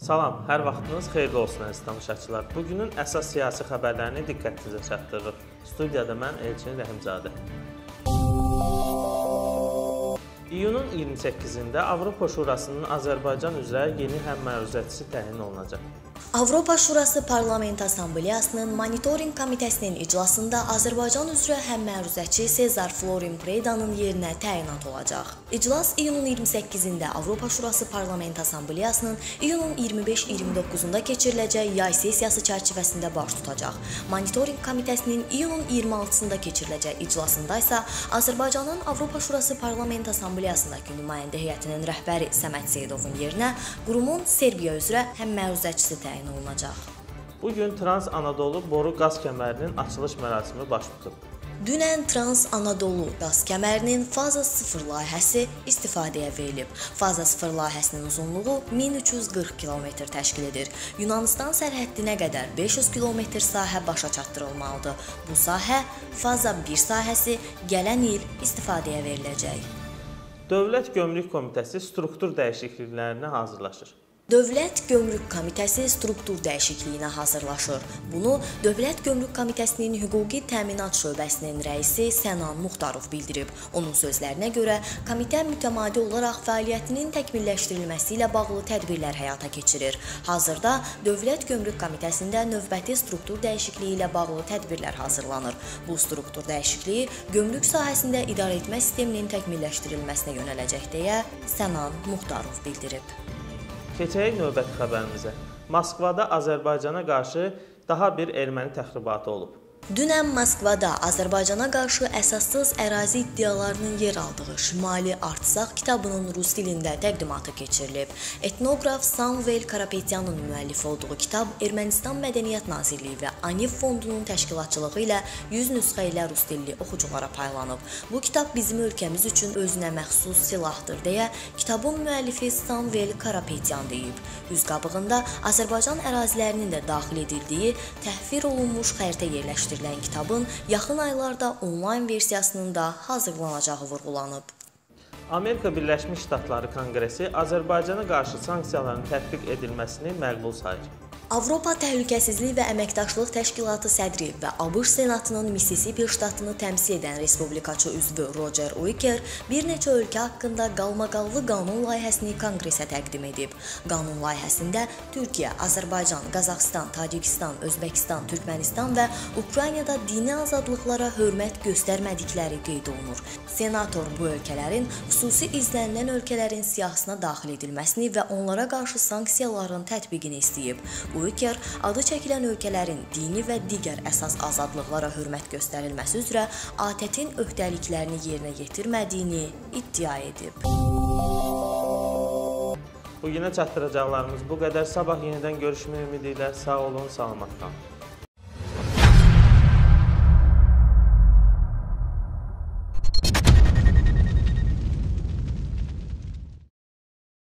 Salam, hər vaxtınız xeyirli olsun əziz tamaşaçılar. Bugünün əsas siyasi xəbərlərini diqqətinizə çatdırırıq. Studiyada mən Elçin Rəhimzadə. İyunun 28-də Avropa Şurasının Azərbaycan üzrə yeni həmməruzəçisi təyin olunacaq. Avropa Şurası Parlament Assambleyasının Monitoring Komitəsinin iclasında Azərbaycan üzrə həmməruzəçi Sezar Florin Predanın yerinə təyinat olacaq. İclas iyunun 28-də Avropa Şurası Parlament Assambleyasının iyunun 25-29-da keçiriləcək yay sessiyası çərçivəsində baş tutacaq. Monitoring Komitəsinin iyunun 26-sında keçiriləcək iclasında isə Azərbaycanın Avropa Şurası Parlament Assambleyasındakı nümayəndə heyətinin rəhbəri Səməd Seyidovun yerinə qurumun Serbiya üzrə həmməruzəçisi təyin olunacaq. Bugün Trans-Anadolu boru qaz kəmərinin açılış mərasimi baş tutub. Dünən Trans-Anadolu qaz kəmərinin faza 0 layihəsi istifadəyə verilib. Faza 0 layihəsinin uzunluğu 1340 km təşkil edir. Yunanistan sərhəddinə qədər 500 km sahə başa çatdırılmalıdır. Bu sahə faza 1 sahəsi gələn il istifadəyə veriləcək. Dövlət Gömrük Komitəsi struktur dəyişikliklərinə hazırlaşır. Dövlət Gömrük Komitəsi struktur dəyişikliyinə hazırlaşır. Bunu Dövlət Gömrük Komitəsinin Hüquqi Təminat Şöbəsinin rəisi Sənan Muxtarov bildirib. Onun sözlərinə görə, komitə mütəmadi olaraq fəaliyyətinin təkmilləşdirilməsi ilə bağlı tədbirlər həyata keçirir. Hazırda Dövlət Gömrük Komitəsində növbəti struktur dəyişikliyi ilə bağlı tədbirlər hazırlanır. Bu struktur dəyişikliyi gömrük sahəsində idarəetmə sisteminin təkmilləşdirilməsinə yönələcək deyə Sənan Muxtarov bildirib. Keçək növbəti xəbərimizə. Moskvada Azərbaycana qarşı daha bir erməni təxribatı olub. Dünən Moskvada Azərbaycana qarşı əsassız ərazi iddialarının yer aldığı Şimali Artsaq kitabının rus dilində təqdimatı keçirilib. Etnoqraf Samvel Karapetyanın müəllifi olduğu kitab Ermənistan Mədəniyyət Nazirliyi və ANİV fondunun təşkilatçılığı ilə 100 nüsxə ilə rus dilli oxuculara paylanıb. Bu kitab bizim ölkəmiz üçün özünə məxsus silahdır deyə kitabın müəllifi Samvel Karapetyan deyib. Üz qabığında Azərbaycan ərazilərinin də daxil edildiyi təhvir olunmuş xəritə yerləşdirilən kitabın yaxın aylarda onlayn versiyasının da hazırlanacağı vurğulanıb. Amerika Birləşmiş Ştatları Konqresi Azərbaycana qarşı sanksiyaların tətbiq edilməsini məqbul sayır. Avropa Təhlükəsizlik və Əməkdaşlıq Təşkilatı sədri və ABŞ Senatının Missisipi ştatını təmsil edən respublikaçı üzvü Roger Wicker bir neçə ölkə haqqında qalmaqallı qanun layihəsini Konqresə təqdim edib. Qanun layihəsində Türkiyə, Azərbaycan, Qazaxıstan, Tacikistan, Özbəkistan, Türkmənistan və Ukraynada dini azadlıqlara hörmət göstərmədikləri qeyd olunur. Senator bu ölkələrin xüsusi izlənilən ölkələrin siyahısına daxil edilməsini və onlara qarşı sanksiyaların tətbiqini istəyib. Wicker adı çəkilən ölkələrin dini və digər əsas azadlıqlara hörmət göstərilməsi üzrə ATƏT-in öhdəliklərini yerinə yetirmədiyini iddia edib. Bugünə çatdıracaqlarımız bu qədər. Sabah yenidən görüşmək ümidi ilə sağ olun, salamat qalın.